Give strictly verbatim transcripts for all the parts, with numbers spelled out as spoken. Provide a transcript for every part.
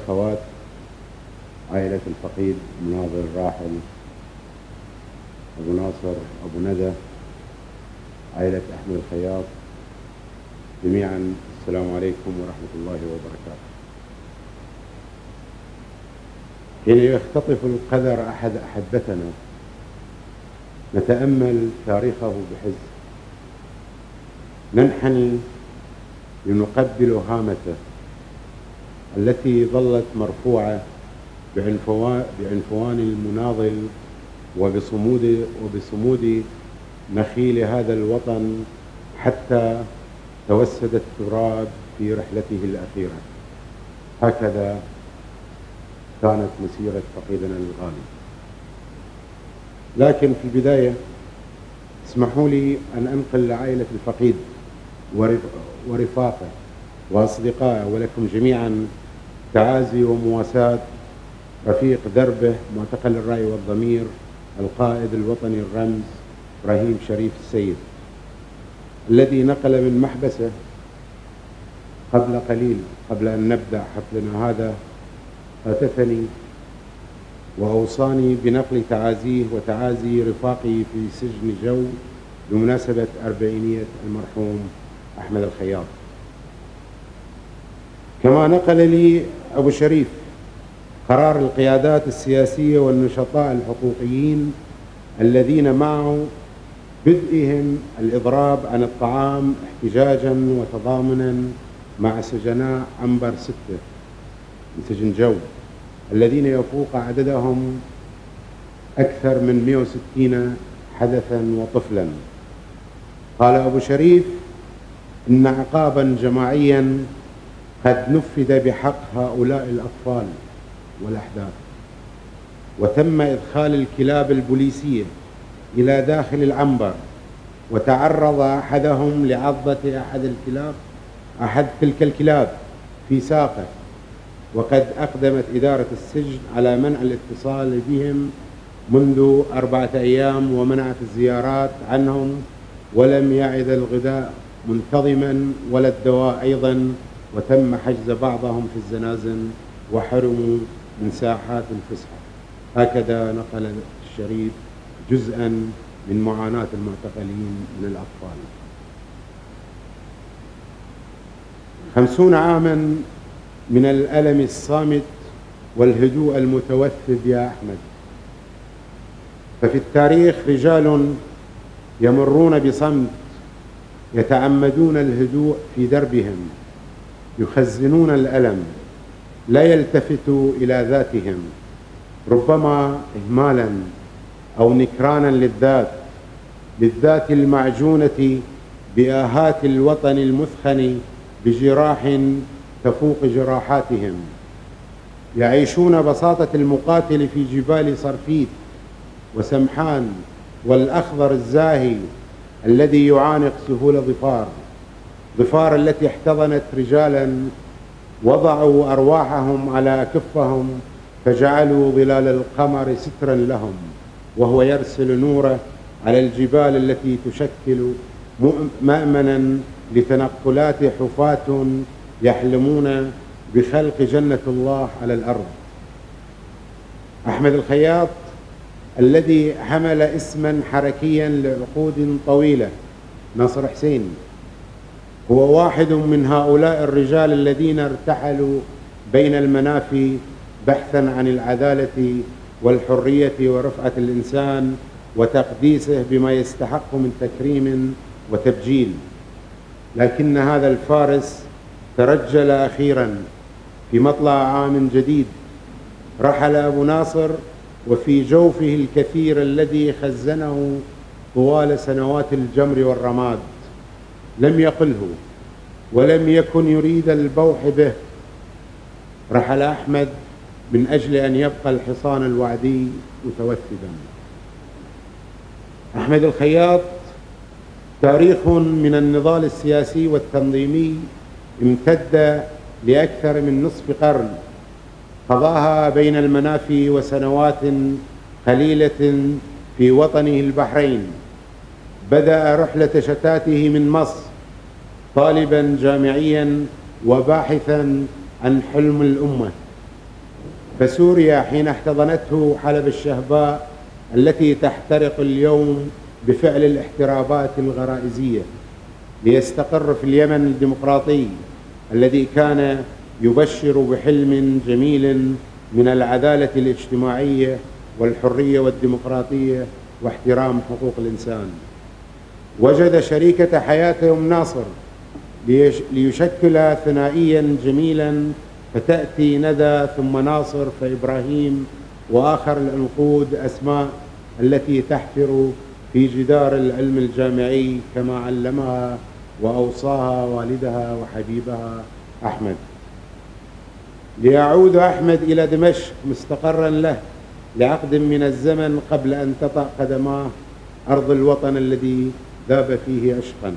والأخوات، عائلة الفقيد المناضل الراحل أبو ناصر أبو ندى، عائلة أحمد الخياط، جميعا السلام عليكم ورحمة الله وبركاته. حين يختطف القدر أحد أحبتنا نتأمل تاريخه بحزن، ننحني لنقبل هامته التي ظلت مرفوعة بعنفوان المناضل وبصمود وبصمود نخيل هذا الوطن حتى توسد التراب في رحلته الأخيرة. هكذا كانت مسيرة فقيدنا الغالي. لكن في البداية اسمحوا لي أن أنقل لعائلة الفقيد ورفاقه وأصدقائه ولكم جميعا تعازي ومواساة رفيق دربه معتقل الرأي والضمير القائد الوطني الرمز إبراهيم شريف السيد، الذي نقل من محبسه قبل قليل قبل أن نبدأ حفلنا هذا. هاتفني وأوصاني بنقل تعازيه وتعازي رفاقي في سجن جو بمناسبة أربعينية المرحوم أحمد الخياط. كما نقل لي أبو شريف قرار القيادات السياسية والنشطاء الحقوقيين الذين معه بدءهم الإضراب عن الطعام احتجاجا وتضامنا مع سجناء عنبر ستة من سجن جو الذين يفوق عددهم أكثر من مئة وستين حدثا وطفلا. قال أبو شريف إن عقابا جماعيا قد نفذ بحق هؤلاء الأطفال والأحداث، وتم إدخال الكلاب البوليسية إلى داخل العنبر، وتعرض أحدهم لعضة أحد الكلاب أحد تلك الكلاب في ساقه، وقد أقدمت إدارة السجن على منع الاتصال بهم منذ أربعة أيام ومنعت الزيارات عنهم، ولم يعد الغذاء منتظما ولا الدواء أيضا، وتم حجز بعضهم في الزنازن وحرموا من ساحات الفسحة. هكذا نقل الشريف جزءا من معاناة المعتقلين من الأطفال. خمسون عاما من الألم الصامت والهدوء المتوثب يا أحمد. ففي التاريخ رجال يمرون بصمت يتعمدون الهدوء في دربهم، يخزنون الألم، لا يلتفتوا إلى ذاتهم، ربما إهمالا أو نكرانا للذات للذات المعجونة بآهات الوطن المثخن بجراح تفوق جراحاتهم. يعيشون بساطة المقاتل في جبال صرفيت وسمحان والأخضر الزاهي الذي يعانق سهول ظفار ظفار التي احتضنت رجالا وضعوا أرواحهم على كفهم فجعلوا ظلال القمر سترا لهم، وهو يرسل نوره على الجبال التي تشكل مأمنا لتنقلات حفاة يحلمون بخلق جنة الله على الأرض. أحمد الخياط الذي حمل اسما حركيا لعقود طويلة، ناصر حسين، هو واحد من هؤلاء الرجال الذين ارتحلوا بين المنافي بحثا عن العدالة والحرية ورفعة الإنسان وتقديسه بما يستحق من تكريم وتبجيل. لكن هذا الفارس ترجل أخيرا في مطلع عام جديد. رحل أبو ناصر وفي جوفه الكثير الذي خزنه طوال سنوات الجمر والرماد. لم يقله ولم يكن يريد البوح به. رحل أحمد من أجل أن يبقى الحصان الوعدي متوثبا. أحمد الخياط تاريخ من النضال السياسي والتنظيمي امتد لأكثر من نصف قرن، قضاها بين المنافي وسنوات قليلة في وطنه البحرين. بدأ رحلة شتاته من مصر طالبا جامعيا وباحثا عن حلم الأمة، فسوريا حين احتضنته حلب الشهباء التي تحترق اليوم بفعل الاحترابات الغرائزية ليستقر في اليمن الديمقراطي الذي كان يبشر بحلم جميل من العدالة الاجتماعية والحرية والديمقراطية واحترام حقوق الإنسان. وجد شريكة حياته أم ناصر ليشكل ثنائيا جميلا، فتأتي ندى ثم ناصر فإبراهيم، وآخر العنقود أسماء التي تحفر في جدار العلم الجامعي كما علمها وأوصاها والدها وحبيبها أحمد. ليعود أحمد إلى دمشق مستقرا له لعقد من الزمن قبل أن تطأ قدماه أرض الوطن الذي ذاب فيه عشقا.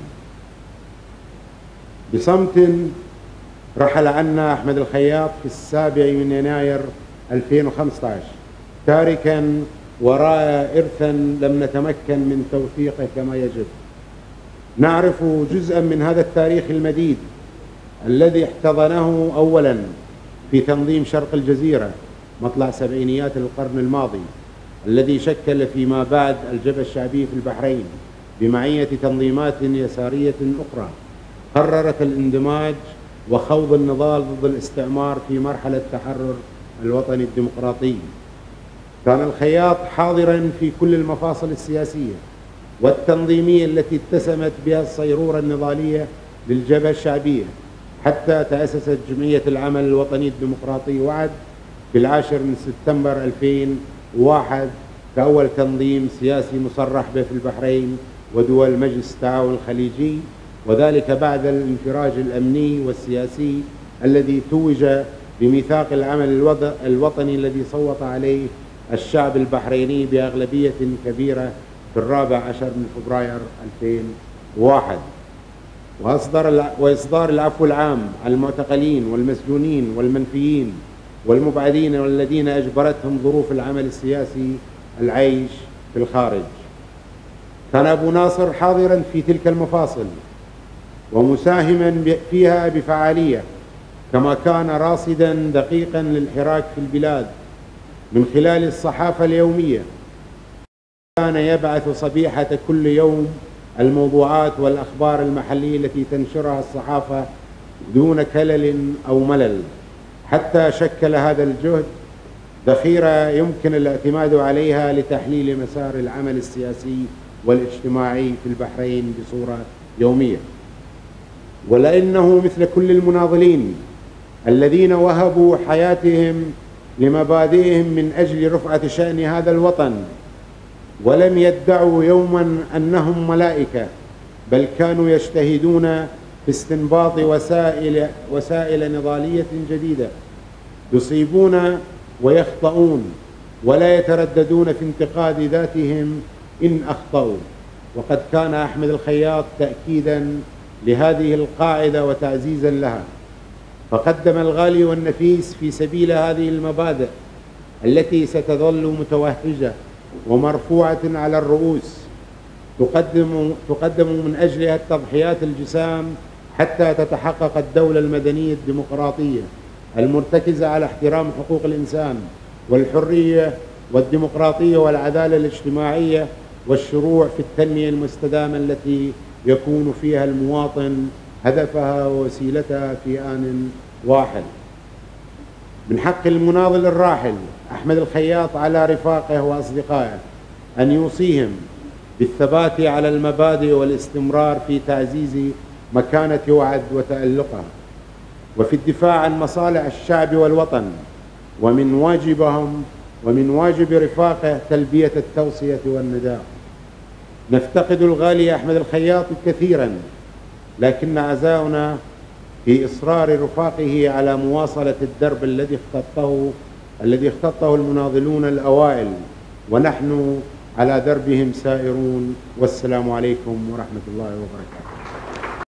بصمت رحل عنا أحمد الخياط في السابع من يناير ألفين وخمسة عشر تاركا وراء إرثا لم نتمكن من توثيقه كما يجب. نعرف جزءا من هذا التاريخ المديد الذي احتضنه أولا في تنظيم شرق الجزيرة مطلع سبعينيات القرن الماضي، الذي شكل فيما بعد الجبهة الشعبية في البحرين بمعية تنظيمات يسارية أخرى قررت الاندماج وخوض النضال ضد الاستعمار في مرحلة التحرر الوطني الديمقراطي. كان الخياط حاضرا في كل المفاصل السياسية والتنظيمية التي اتسمت بها الصيرورة النضالية للجبهة الشعبية، حتى تأسست جمعية العمل الوطني الديمقراطي وعد في العاشر من سبتمبر ألفين وواحد كأول تنظيم سياسي مصرح به في البحرين ودول مجلس التعاون الخليجي، وذلك بعد الانفراج الأمني والسياسي الذي توج بميثاق العمل الوطني الذي صوت عليه الشعب البحريني بأغلبية كبيرة في الرابع عشر من فبراير ألفين وواحد، وأصدر وإصدار العفو العام على المعتقلين والمسجونين والمنفيين والمبعدين والذين أجبرتهم ظروف العمل السياسي العيش في الخارج. كان أبو ناصر حاضرا في تلك المفاصل ومساهما فيها بفعالية، كما كان راصدا دقيقا للحراك في البلاد من خلال الصحافة اليومية. كان يبعث صبيحة كل يوم الموضوعات والأخبار المحلية التي تنشرها الصحافة دون كلل أو ملل، حتى شكل هذا الجهد ذخيرة يمكن الاعتماد عليها لتحليل مسار العمل السياسي والاجتماعي في البحرين بصورة يومية. ولأنه مثل كل المناضلين الذين وهبوا حياتهم لمبادئهم من أجل رفعة شأن هذا الوطن، ولم يدعوا يوما أنهم ملائكة، بل كانوا يجتهدون في استنباط وسائل, وسائل نضالية جديدة، يصيبون ويخطئون ولا يترددون في انتقاد ذاتهم إن أخطأوا. وقد كان أحمد الخياط تأكيدا لهذه القاعدة وتعزيزا لها، فقدم الغالي والنفيس في سبيل هذه المبادئ التي ستظل متوهجة ومرفوعة على الرؤوس، تقدم, تقدم من أجلها التضحيات الجسام حتى تتحقق الدولة المدنية الديمقراطية المرتكزة على احترام حقوق الإنسان والحرية والديمقراطية والعدالة الاجتماعية والشروع في التنمية المستدامة التي يكون فيها المواطن هدفها ووسيلتها في آن واحد. من حق المناضل الراحل أحمد الخياط على رفاقه وأصدقائه أن يوصيهم بالثبات على المبادئ والاستمرار في تعزيز مكانة وعد وتألقها وفي الدفاع عن مصالح الشعب والوطن، ومن واجبهم ومن واجب رفاقه تلبية التوصية والنداء. نفتقد الغالي أحمد الخياط كثيرا، لكن عزاؤنا في إصرار رفاقه على مواصلة الدرب الذي اختطه الذي اختطه المناضلون الأوائل، ونحن على دربهم سائرون. والسلام عليكم ورحمة الله وبركاته.